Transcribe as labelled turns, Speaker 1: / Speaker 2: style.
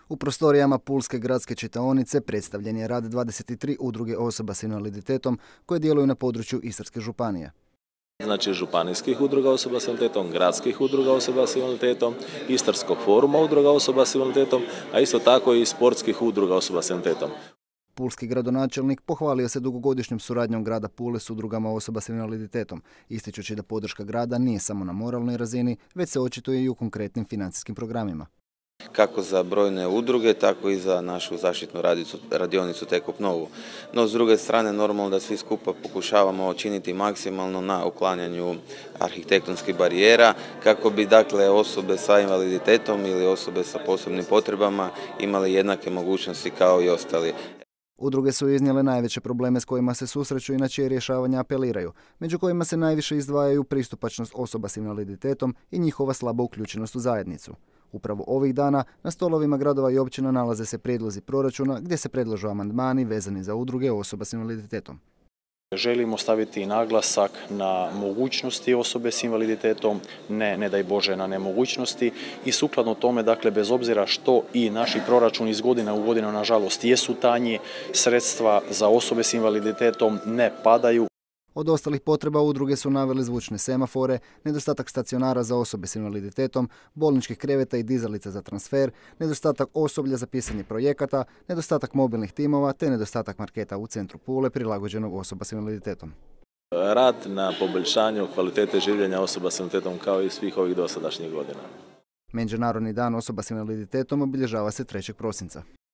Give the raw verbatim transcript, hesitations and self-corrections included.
Speaker 1: U prostorijama Pulske gradske čitaonice predstavljen je rad dvadeset tri udruge osoba s invaliditetom koje djeluju na području Istarske županije.
Speaker 2: Znači županijskih udruga osoba s invaliditetom, gradskih udruga osoba s invaliditetom, Istarskog foruma udruga osoba s invaliditetom, a isto tako i sportskih udruga osoba s invaliditetom.
Speaker 1: Pulski gradonačelnik pohvalio se dugogodišnjom suradnjom grada Pule s udrugama osoba s invaliditetom, ističući da podrška grada nije samo na moralnoj razini, već se očituje i u konkretnim financijskim programima.
Speaker 3: Kako za brojne udruge, tako i za našu zaštitnu radicu, radionicu Tekop Novu. No, s druge strane, normalno da svi skupa pokušavamo činiti maksimalno na uklanjanju arhitektonskih barijera, kako bi dakle osobe sa invaliditetom ili osobe sa posebnim potrebama imale jednake mogućnosti kao i ostali.
Speaker 1: Udruge su iznijele najveće probleme s kojima se susreću i na čije rješavanja apeliraju, među kojima se najviše izdvajaju pristupačnost osoba s invaliditetom i njihova slaba uključenost u zajednicu. Upravo ovih dana na stolovima gradova i općina nalaze se prijedlozi proračuna gdje se predlažu amandmani vezani za udruge osoba s invaliditetom.
Speaker 4: Želimo staviti naglasak na mogućnosti osobe s invaliditetom, ne, ne daj Bože, na nemogućnosti i sukladno tome, dakle, bez obzira što i naši proračuni iz godine u godinu, nažalost, jesu tanji, sredstva za osobe s invaliditetom ne padaju.
Speaker 1: Od ostalih potreba udruge su naveli zvučne semafore, nedostatak stacionara za osobe s invaliditetom, bolničkih kreveta i dizalica za transfer, nedostatak osoblja za pisanje projekata, nedostatak mobilnih timova te nedostatak marketa u centru Pule prilagođenog osoba s invaliditetom.
Speaker 2: Rad na poboljšanju kvalitete življenja osoba s invaliditetom kao i svih ovih dosadašnjih godina.
Speaker 1: Međunarodni dan osoba s invaliditetom obilježava se trećeg prosinca.